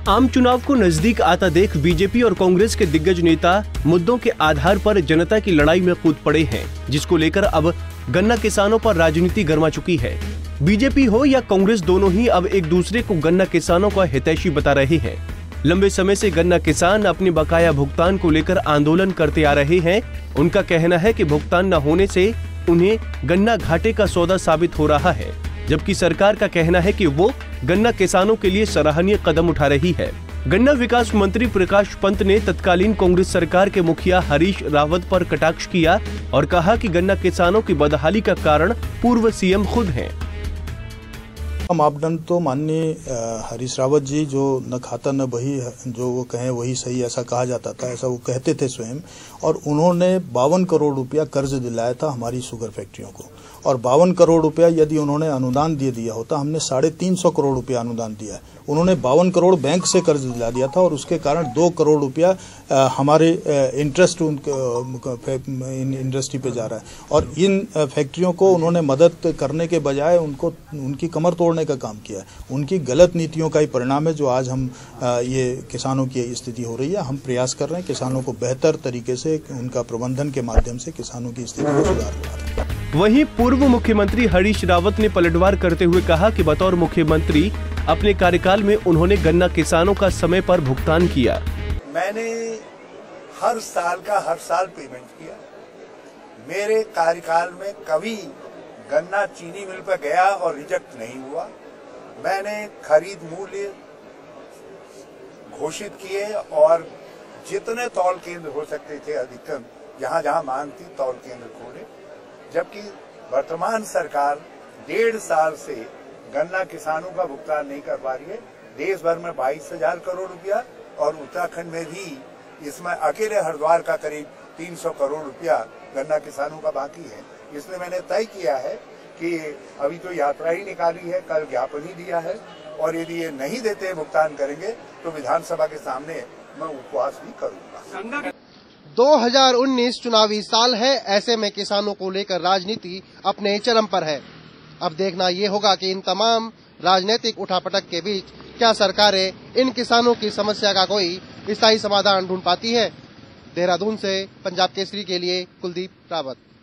आम चुनाव को नजदीक आता देख बीजेपी और कांग्रेस के दिग्गज नेता मुद्दों के आधार पर जनता की लड़ाई में कूद पड़े हैं, जिसको लेकर अब गन्ना किसानों पर राजनीति गर्मा चुकी है। बीजेपी हो या कांग्रेस, दोनों ही अब एक दूसरे को गन्ना किसानों का हितैषी बता रहे हैं। लंबे समय से गन्ना किसान अपने बकाया भुगतान को लेकर आंदोलन करते आ रहे हैं। उनका कहना है कि भुगतान न होने से उन्हें गन्ना घाटे का सौदा साबित हो रहा है, जबकि सरकार का कहना है कि वो गन्ना किसानों के लिए सराहनीय कदम उठा रही है। गन्ना विकास मंत्री प्रकाश पंत ने तत्कालीन कांग्रेस सरकार के मुखिया हरीश रावत पर कटाक्ष किया और कहा कि गन्ना किसानों की बदहाली का कारण पूर्व सीएम खुद हैं। मापदंड तो माननीय हरीश रावत जी, जो न खाता न बही, जो वो कहें वही सही, ऐसा कहा जाता था, ऐसा वो कहते थे स्वयं। और उन्होंने 52 करोड़ रुपया कर्ज दिलाया था हमारी शुगर फैक्ट्रियों को, और 52 करोड़ रुपया यदि उन्होंने अनुदान दे दिया होता, हमने 350 करोड़ रुपया अनुदान दिया है, उन्होंने 52 करोड़ बैंक से कर्ज दिला दिया था, और उसके कारण 2 करोड़ रुपया हमारे इंटरेस्ट इंडस्ट्री पे जा रहा है। और इन फैक्ट्रियों को उन्होंने मदद करने के बजाय उनको उनकी कमर तोड़ने का काम किया है। उनकी गलत नीतियों का ही परिणाम है जो आज हम ये किसानों की स्थिति हो रही है। हम प्रयास कर रहे हैं किसानों को बेहतर तरीके से, उनका प्रबंधन के माध्यम से किसानों की स्थिति को सुधार। वहीं पूर्व मुख्यमंत्री हरीश रावत ने पलटवार करते हुए कहा कि बतौर मुख्यमंत्री अपने कार्यकाल में उन्होंने गन्ना किसानों का समय पर भुगतान किया। मैंने हर साल पेमेंट किया। मेरे कार्यकाल में कभी गन्ना चीनी मिल पर गया और रिजेक्ट नहीं हुआ। मैंने खरीद मूल्य घोषित किए और जितने तौल केंद्र हो सकते थे अधिकतम, जहां जहां मांग थी तौल केंद्र खोले। जबकि वर्तमान सरकार 1.5 साल से गन्ना किसानों का भुगतान नहीं कर पा रही है। देश भर में 22,000 करोड़ रुपया और उत्तराखंड में भी इसमें अकेले हरिद्वार का करीब 300 करोड़ रुपया गन्ना किसानों का बाकी है। इसलिए मैंने तय किया है कि अभी तो यात्रा ही निकाली है, कल ज्ञापन ही दिया है, और यदि ये नहीं देते भुगतान करेंगे तो विधानसभा के सामने मैं उपवास भी करूंगा। 2019 चुनावी साल है, ऐसे में किसानों को लेकर राजनीति अपने चरम पर है। अब देखना ये होगा कि इन तमाम राजनीतिक उठापटक के बीच क्या सरकारें इन किसानों की समस्या का कोई स्थायी समाधान ढूंढ पाती है। देहरादून से पंजाब केसरी के लिए कुलदीप रावत।